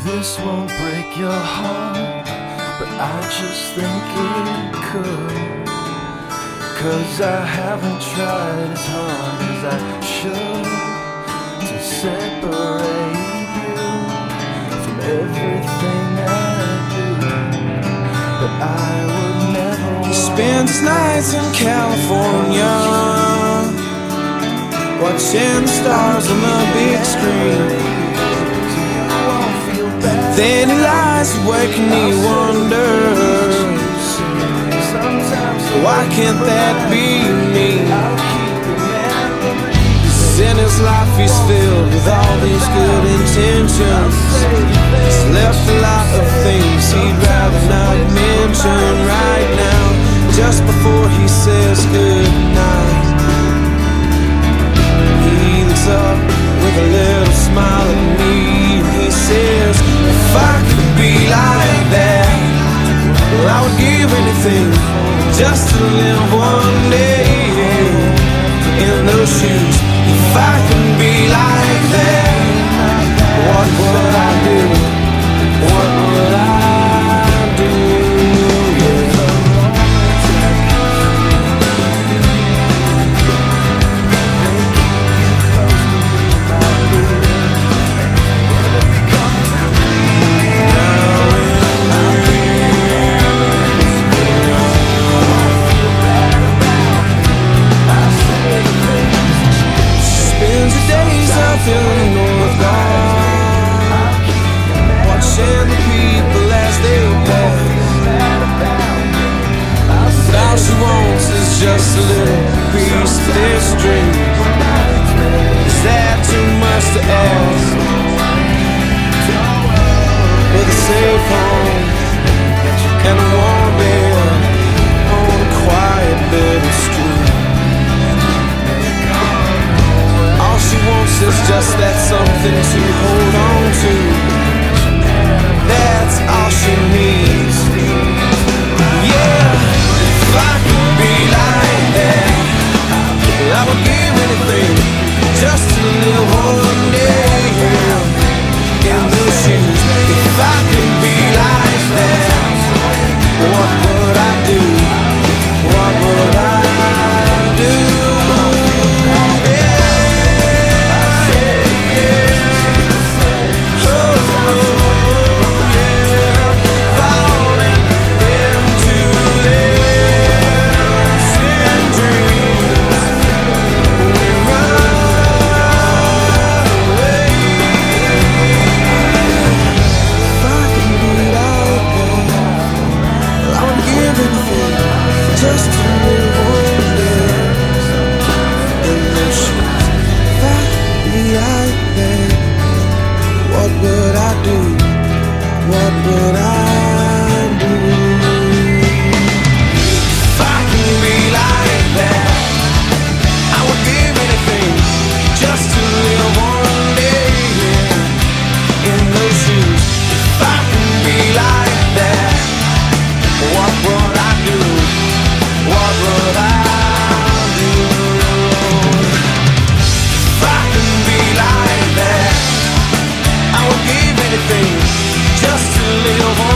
This won't break your heart, but I just think it could. 'Cause I haven't tried as hard as I should to separate you from everything I do. But I would never. He spends his nights in California, watching the stars on the big screen. Then he lies awake and he wonders, why can't that be me? 'Cause in his life he's filled with all these good intentions. He's left a lot of things he'd rather not mention right now, just before he says goodnight. He looks up with a little smile at me and he says, if I could be like that, well, I would give anything just to live one day in those shoes. If I could be like that, what would I do? What would I do? In the North Garden, watching the people as they pass. But all she wants is just a little piece of this dream. Is that too much to ask? With a safe home and a warm bed on a quiet little street. She wants is just that something to hold on to. That's all she needs. Yeah, if I could be like that, I would give anything just to live one day in those shoes. If I could be like that, what would I do? What would I do? Just to live one day in those shoes. If I could be like that, what would I do? What would I do? If I could be like that, I would give anything just to live one day in those shoes. If I could be like that, what would I do? What would I do? If I could be like that, I would give anything just to live on.